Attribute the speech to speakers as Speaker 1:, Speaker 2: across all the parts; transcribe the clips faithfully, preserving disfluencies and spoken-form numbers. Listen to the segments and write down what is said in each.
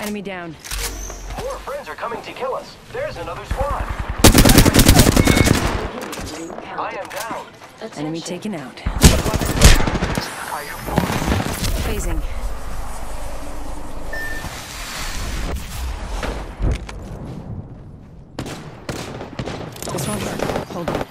Speaker 1: Enemy down.
Speaker 2: More friends are coming to kill us. There's another squad. I am down.
Speaker 3: Attention.
Speaker 1: Enemy taken out.
Speaker 2: Are you
Speaker 1: Phasing. This won't work. Hold on.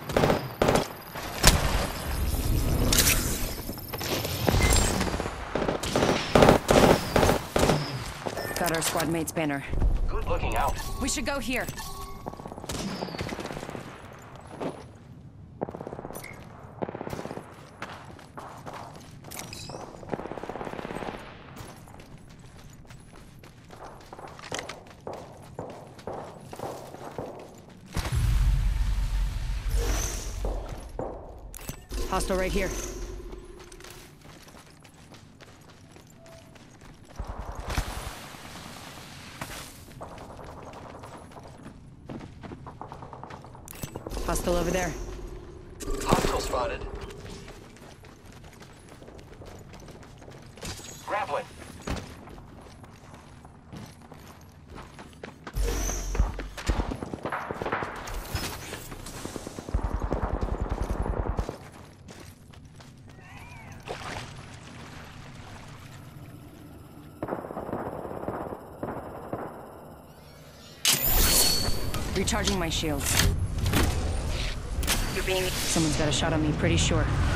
Speaker 1: Got our squad mate's banner.
Speaker 2: good looking out?
Speaker 1: We should go here. Hostile right here. Hostile over there.
Speaker 2: Hostile spotted. Grappling.
Speaker 1: Recharging my shields.
Speaker 3: You're being...
Speaker 1: Someone's got a shot on me, pretty sure.